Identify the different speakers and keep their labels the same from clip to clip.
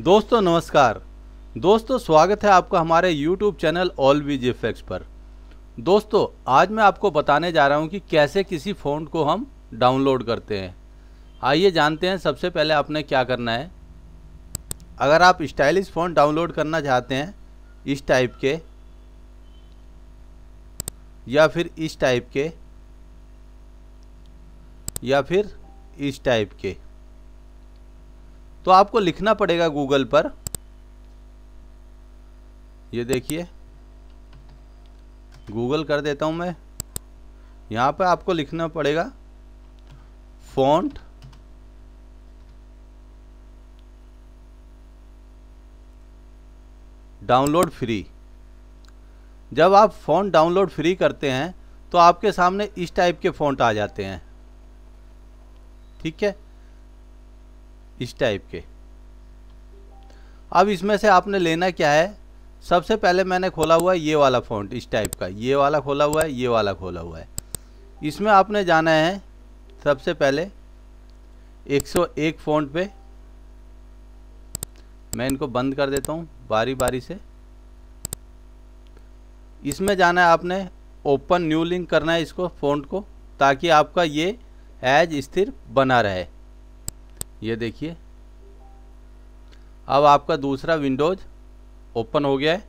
Speaker 1: दोस्तों नमस्कार। दोस्तों स्वागत है आपका हमारे YouTube चैनल ऑल VGFX पर। दोस्तों आज मैं आपको बताने जा रहा हूं कि कैसे किसी फ़ॉन्ट को हम डाउनलोड करते हैं। आइए जानते हैं सबसे पहले आपने क्या करना है। अगर आप स्टाइलिश फ़ॉन्ट डाउनलोड करना चाहते हैं इस टाइप के या फिर इस टाइप के या फिर इस टाइप के, तो आपको लिखना पड़ेगा गूगल पर। ये देखिए गूगल कर देता हूं मैं। यहाँ पे आपको लिखना पड़ेगा फ़ॉन्ट डाउनलोड फ्री। जब आप फ़ॉन्ट डाउनलोड फ्री करते हैं तो आपके सामने इस टाइप के फ़ॉन्ट आ जाते हैं, ठीक है, इस टाइप के। अब इसमें से आपने लेना क्या है। सबसे पहले मैंने खोला हुआ है ये वाला फ़ॉन्ट, इस टाइप का, ये वाला खोला हुआ है, ये वाला खोला हुआ है। इसमें आपने जाना है सबसे पहले 101 फ़ॉन्ट पे। मैं इनको बंद कर देता हूँ बारी बारी से। इसमें जाना है आपने, ओपन न्यू लिंक करना है इसको, फ़ॉन्ट को, ताकि आपका ये एज स्थिर बना रहे। ये देखिए अब आपका दूसरा विंडोज ओपन हो गया है,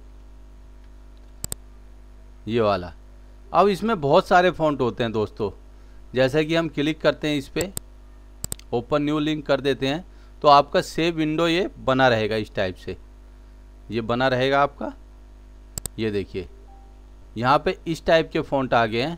Speaker 1: ये वाला। अब इसमें बहुत सारे फ़ॉन्ट होते हैं दोस्तों। जैसे कि हम क्लिक करते हैं इस पर, ओपन न्यू लिंक कर देते हैं, तो आपका सेव विंडो ये बना रहेगा इस टाइप से। ये बना रहेगा आपका। ये देखिए यहाँ पे इस टाइप के फ़ॉन्ट आ गए हैं।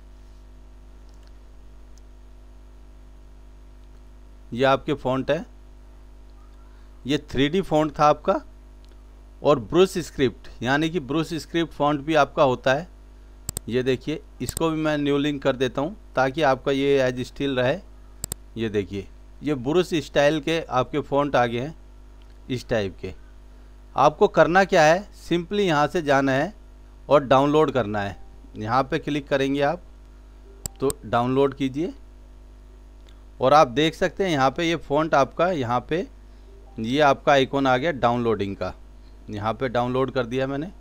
Speaker 1: ये आपके फ़ॉन्ट है। ये 3D फ़ॉन्ट था आपका। और ब्रुश स्क्रिप्ट, यानी कि ब्रुश स्क्रिप्ट फ़ॉन्ट भी आपका होता है। ये देखिए इसको भी मैं न्यू लिंक कर देता हूँ ताकि आपका ये एज स्टिल रहे। ये देखिए ये ब्रुश स्टाइल के आपके फ़ॉन्ट आ गए हैं इस टाइप के। आपको करना क्या है, सिंपली यहाँ से जाना है और डाउनलोड करना है। यहाँ पे क्लिक करेंगे आप तो डाउनलोड कीजिए। और आप देख सकते हैं यहाँ पे ये फ़ॉन्ट आपका, यहाँ पे ये आपका आइकॉन आ गया डाउनलोडिंग का। यहाँ पे डाउनलोड कर दिया मैंने।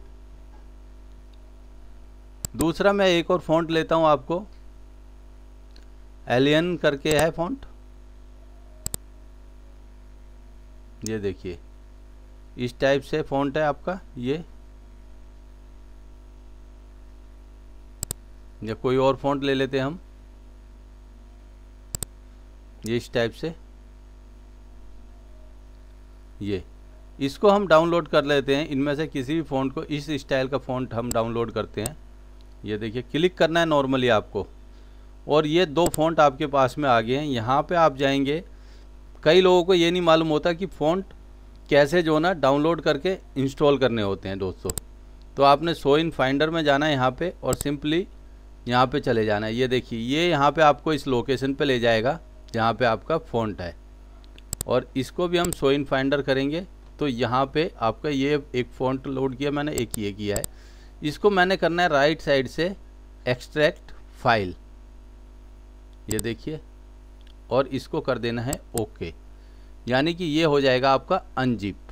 Speaker 1: दूसरा मैं एक और फ़ॉन्ट लेता हूँ आपको, एलियन करके है फ़ॉन्ट। ये देखिए इस टाइप से फ़ॉन्ट है आपका ये। या कोई और फ़ॉन्ट ले लेते हैं हम, ये इस टाइप से। ये इसको हम डाउनलोड कर लेते हैं। इनमें से किसी भी फ़ॉन्ट को, इस स्टाइल का फ़ॉन्ट हम डाउनलोड करते हैं। ये देखिए क्लिक करना है नॉर्मली आपको, और ये दो फ़ॉन्ट आपके पास में आ गए हैं। यहाँ पे आप जाएंगे। कई लोगों को ये नहीं मालूम होता कि फ़ॉन्ट कैसे जो ना डाउनलोड करके इंस्टॉल करने होते हैं दोस्तों। तो आपने शो इन फाइंडर में जाना है यहाँ पे, और सिंपली यहाँ पे चले जाना है। ये देखिए ये यहाँ पे आपको इस लोकेशन पे ले जाएगा जहाँ पे आपका फ़ॉन्ट है। और इसको भी हम शो इन फाइंडर करेंगे तो यहाँ पे आपका ये एक फ़ॉन्ट लोड किया मैंने, एक ये किया है। इसको मैंने करना है राइट साइड से एक्सट्रैक्ट फाइल। ये देखिए, और इसको कर देना है ओके, यानी कि ये हो जाएगा आपका अनजिप।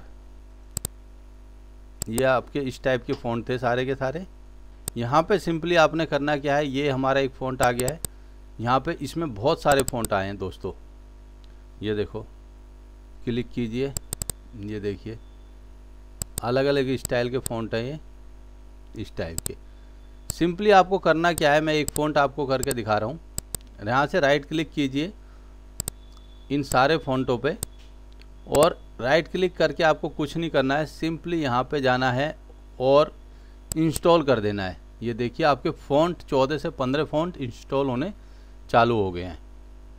Speaker 1: ये आपके इस टाइप के फ़ॉन्ट थे सारे के सारे। यहाँ पे सिंपली आपने करना क्या है, ये हमारा एक फ़ॉन्ट आ गया है। यहाँ पे इसमें बहुत सारे फ़ॉन्ट आए हैं दोस्तों। ये देखो क्लिक कीजिए, ये देखिए अलग अलग स्टाइल के फ़ॉन्ट हैं ये इस टाइप के। सिंपली आपको करना क्या है, मैं एक फ़ॉन्ट आपको करके दिखा रहा हूँ। यहाँ से राइट क्लिक कीजिए इन सारे फ़ॉन्टों पे, और राइट क्लिक करके आपको कुछ नहीं करना है, सिंपली यहाँ पे जाना है और इंस्टॉल कर देना है। ये देखिए आपके फ़ॉन्ट 14 से 15 फ़ॉन्ट इंस्टॉल होने चालू हो गए हैं।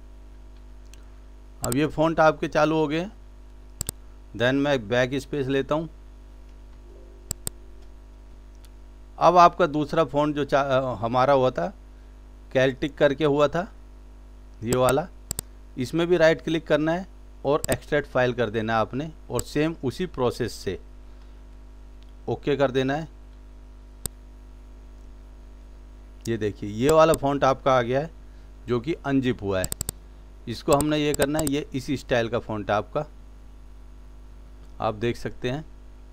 Speaker 1: अब ये फ़ॉन्ट आपके चालू हो गए। देन मैं बैक स्पेस लेता हूँ। अब आपका दूसरा फ़ॉन्ट जो हमारा हुआ था, कैल्टिक करके हुआ था ये वाला, इसमें भी राइट क्लिक करना है और एक्सट्रैक्ट फाइल कर देना है आपने, और सेम उसी प्रोसेस से ओके कर देना है। ये देखिए ये वाला फ़ॉन्ट आपका आ गया है जो कि अनजिप हुआ है। इसको हमने ये करना है, ये इसी स्टाइल का फ़ॉन्ट है आपका। आप देख सकते हैं।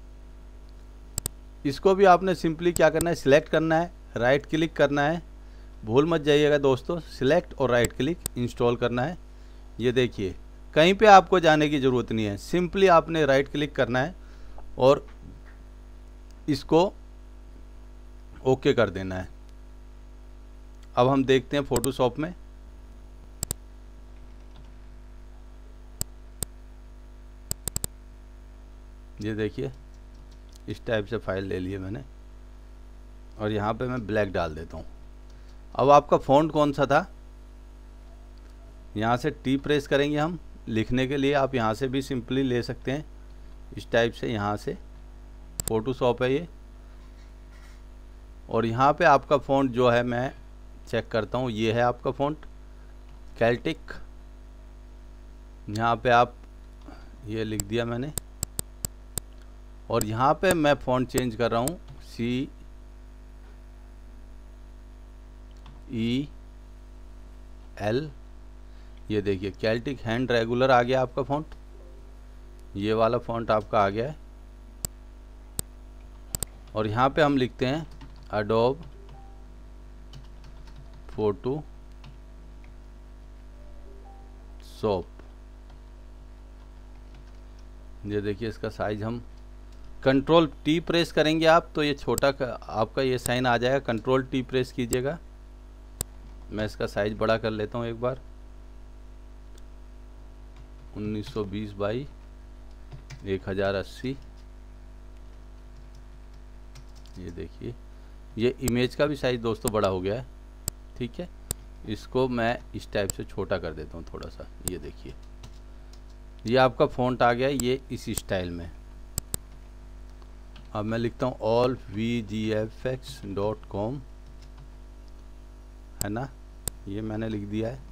Speaker 1: इसको भी आपने सिंपली क्या करना है, सिलेक्ट करना है, राइट क्लिक करना है, भूल मत जाइएगा दोस्तों, सिलेक्ट और राइट क्लिक, इंस्टॉल करना है। ये देखिए कहीं पे आपको जाने की ज़रूरत नहीं है, सिंपली आपने राइट क्लिक करना है और इसको ओके कर देना है। अब हम देखते हैं फोटोशॉप में। ये देखिए इस टाइप से फाइल ले लिए मैंने और यहाँ पे मैं ब्लैक डाल देता हूँ। अब आपका फ़ॉन्ट कौन सा था, यहाँ से टी प्रेस करेंगे हम लिखने के लिए। आप यहाँ से भी सिंपली ले सकते हैं इस टाइप से, यहाँ से फोटोशॉप है ये। और यहाँ पे आपका फ़ॉन्ट जो है मैं चेक करता हूँ, ये है आपका फ़ॉन्ट कैल्टिक। यहाँ पे आप ये लिख दिया मैंने और यहाँ पे मैं फ़ॉन्ट चेंज कर रहा हूँ CEL। ये देखिए कैल्टिक हैंड रेगुलर आ गया आपका फ़ॉन्ट, ये वाला फ़ॉन्ट आपका आ गया है। और यहाँ पे हम लिखते हैं एडोब फोटोशॉप। ये देखिए इसका साइज हम कंट्रोल टी प्रेस करेंगे आप तो ये छोटा आपका ये साइन आ जाएगा, कंट्रोल टी प्रेस कीजिएगा। मैं इसका साइज बड़ा कर लेता हूँ एक बार, 1920 बाई 1080। ये देखिए ये इमेज का भी साइज दोस्तों बड़ा हो गया है, ठीक है। इसको मैं इस टाइप से छोटा कर देता हूँ थोड़ा सा। ये देखिए ये आपका फ़ॉन्ट आ गया है ये इस स्टाइल में। अब मैं लिखता हूँ allvgfx.com, है ना, ये मैंने लिख दिया है।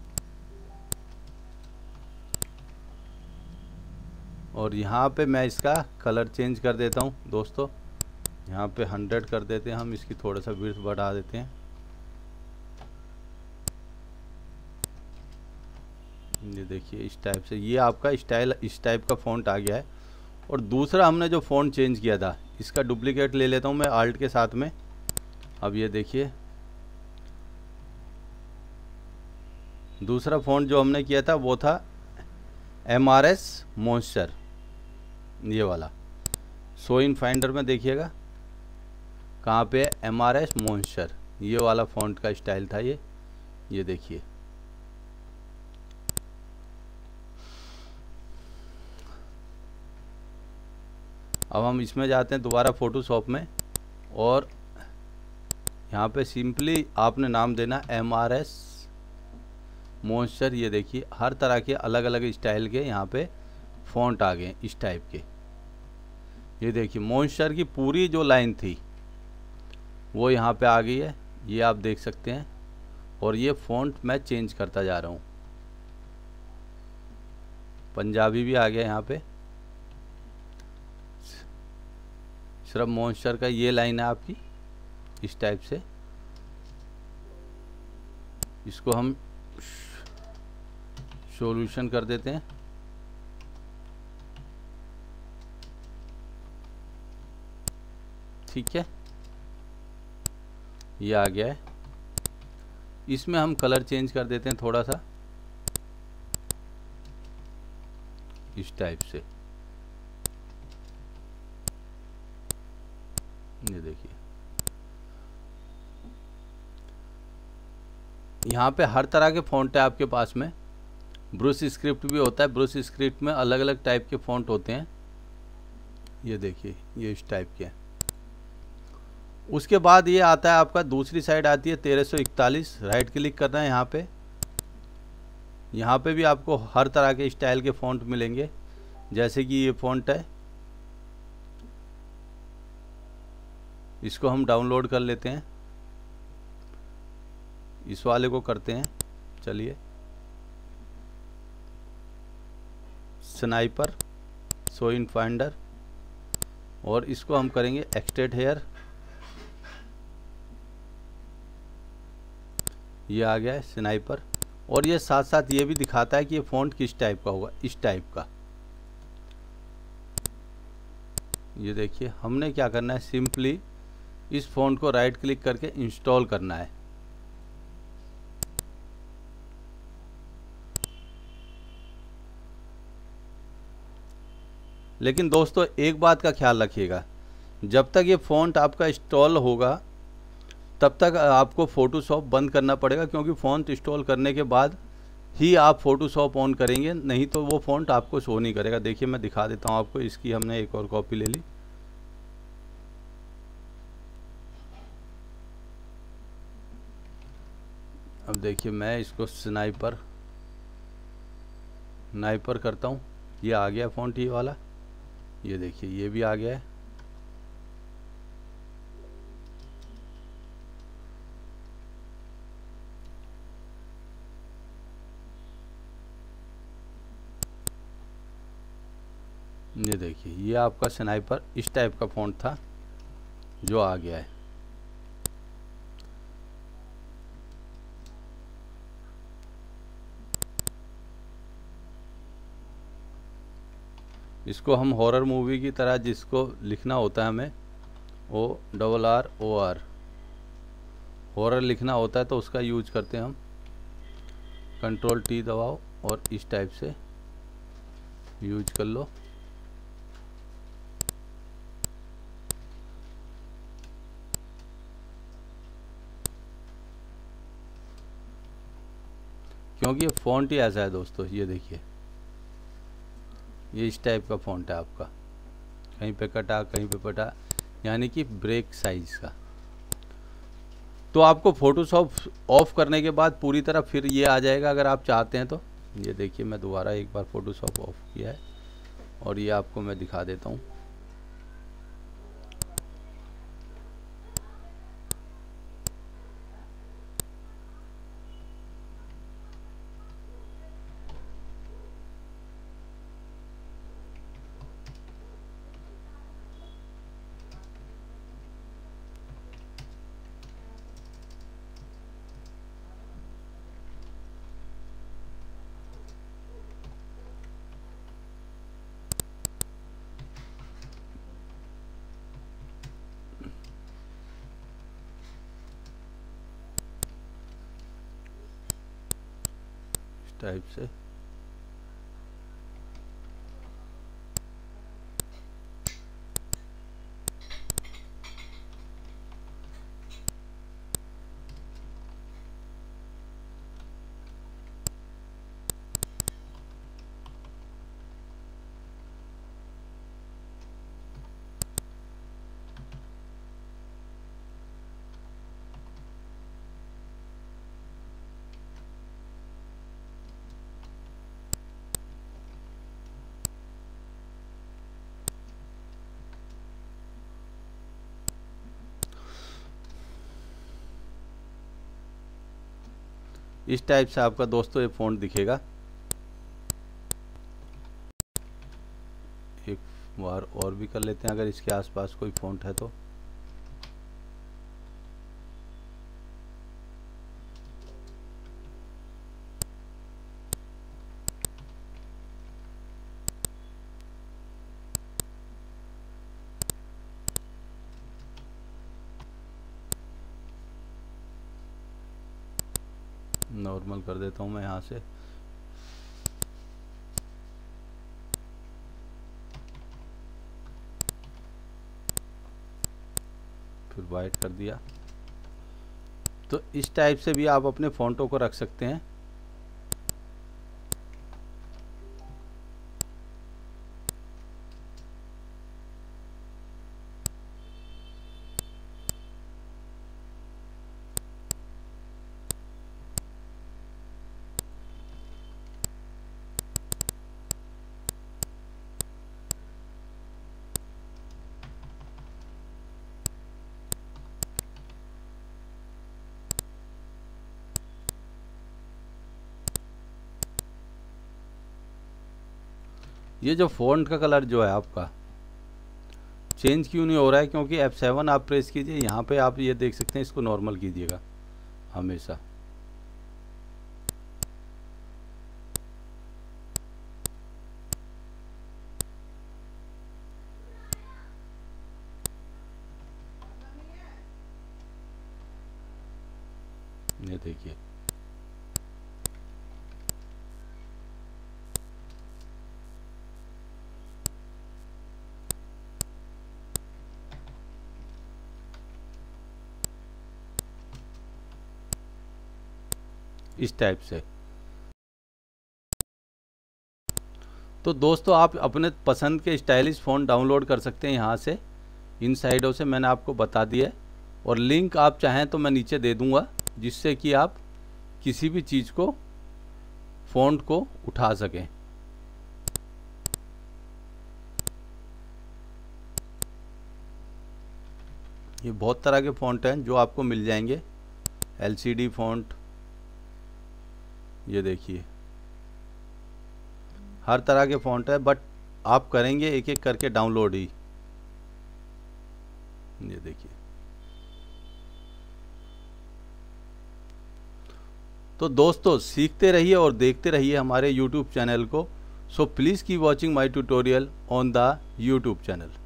Speaker 1: और यहाँ पे मैं इसका कलर चेंज कर देता हूँ दोस्तों, यहाँ पे 100 कर देते हैं हम, इसकी थोड़ा सा विड्थ बढ़ा देते हैं। ये देखिए इस टाइप से ये आपका स्टाइल इस टाइप का फ़ॉन्ट आ गया है। और दूसरा हमने जो फ़ॉन्ट चेंज किया था इसका डुप्लीकेट ले लेता हूँ मैं आल्ट के साथ में। अब ये देखिए दूसरा फ़ॉन्ट जो हमने किया था वो था MRS मॉन्स्टर, ये वाला। शो इन फाइंडर में देखिएगा कहाँ पे MRS मॉन्स्टर, ये वाला फ़ॉन्ट का स्टाइल था ये देखिए। अब हम इसमें जाते हैं दोबारा फ़ोटोशॉप में और यहाँ पे सिंपली आपने नाम देना MRS मॉन्स्टर। ये देखिए हर तरह के अलग अलग स्टाइल के यहाँ पे फ़ॉन्ट आ गए इस टाइप के। ये देखिए मॉन्स्टर की पूरी जो लाइन थी वो यहाँ पे आ गई है, ये आप देख सकते हैं। और ये फ़ॉन्ट मैं चेंज करता जा रहा हूँ, पंजाबी भी आ गया यहाँ पे। सिर्फ मॉन्स्टर का ये लाइन है आपकी इस टाइप से। इसको हम सॉल्यूशन कर देते हैं। ठीक है ये आ गया है। इसमें हम कलर चेंज कर देते हैं थोड़ा सा इस टाइप से। ये देखिए यहाँ पे हर तरह के फ़ॉन्ट है आपके पास में। ब्रुश स्क्रिप्ट भी होता है, ब्रुश स्क्रिप्ट में अलग अलग टाइप के फ़ॉन्ट होते हैं। ये देखिए ये इस टाइप के हैं। उसके बाद ये आता है आपका दूसरी साइड आती है 1341। राइट क्लिक करना है यहाँ पे। यहाँ पे भी आपको हर तरह के स्टाइल के फ़ॉन्ट मिलेंगे, जैसे कि ये फ़ॉन्ट है, इसको हम डाउनलोड कर लेते हैं। इस वाले को करते हैं, चलिए स्नाइपर शो इन फाइंडर, और इसको हम करेंगे एक्सटेंड हेयर। ये आ गया है स्नाइपर। और ये साथ साथ ये भी दिखाता है कि ये फ़ॉन्ट किस टाइप का होगा, इस टाइप का। ये देखिए हमने क्या करना है, सिंपली इस फ़ॉन्ट को राइट क्लिक करके इंस्टॉल करना है। लेकिन दोस्तों एक बात का ख्याल रखिएगा, जब तक ये फ़ॉन्ट आपका इंस्टॉल होगा तब तक आपको फ़ोटोशॉप बंद करना पड़ेगा, क्योंकि फ़ॉन्ट इंस्टॉल करने के बाद ही आप फ़ोटोशॉप ऑन करेंगे, नहीं तो वो फ़ॉन्ट आपको शो नहीं करेगा। देखिए मैं दिखा देता हूँ आपको, इसकी हमने एक और कॉपी ले ली। अब देखिए मैं इसको स्नाइपर करता हूँ, ये आ गया फ़ॉन्ट ये वाला। ये देखिए ये भी आ गया है। ये देखिए ये आपका स्नाइपर इस टाइप का फ़ॉन्ट था जो आ गया है। इसको हम हॉरर मूवी की तरह जिसको लिखना होता है हमें ORROR हॉरर लिखना होता है तो उसका यूज करते हैं हम। Ctrl+T दबाओ और इस टाइप से यूज कर लो। क्योंकि ये फ़ॉन्ट ही ऐसा है दोस्तों, ये देखिए ये इस टाइप का फ़ॉन्ट है आपका, कहीं पे कटा कहीं पे पटा, यानी कि ब्रेक साइज का। तो आपको फ़ोटोशॉप ऑफ करने के बाद पूरी तरह फिर ये आ जाएगा अगर आप चाहते हैं तो। ये देखिए मैं दोबारा एक बार फ़ोटोशॉप ऑफ किया है और ये आपको मैं दिखा देता हूँ। इस टाइप से आपका दोस्तों ये फ़ॉन्ट दिखेगा। एक बार और भी कर लेते हैं अगर इसके आसपास कोई फ़ॉन्ट है तो। नॉर्मल कर देता हूँ मैं यहाँ से। फिर वाइट कर दिया। तो इस टाइप से भी आप अपने फ़ॉन्टों को रख सकते हैं। ये जो फ़ॉन्ट का कलर जो है आपका चेंज क्यों नहीं हो रहा है, क्योंकि F7 आप प्रेस कीजिए, यहाँ पे आप ये देख सकते हैं, इसको नॉर्मल कीजिएगा हमेशा। ये देखिए, इस टाइप से। तो दोस्तों आप अपने पसंद के स्टाइलिश फ़ोन डाउनलोड कर सकते हैं यहाँ से, इन साइडों से मैंने आपको बता दिया है। और लिंक आप चाहें तो मैं नीचे दे दूँगा, जिससे कि आप किसी भी चीज़ को, फ़ॉन्ट को उठा सकें। ये बहुत तरह के फ़ॉन्ट हैं जो आपको मिल जाएंगे। LCD फ़ॉन्ट, ये देखिए हर तरह के फ़ॉन्ट है, बट आप करेंगे एक एक करके डाउनलोड ही। ये देखिए, तो दोस्तों सीखते रहिए और देखते रहिए हमारे YouTube चैनल को। So please keep watching my tutorial on the YouTube channel.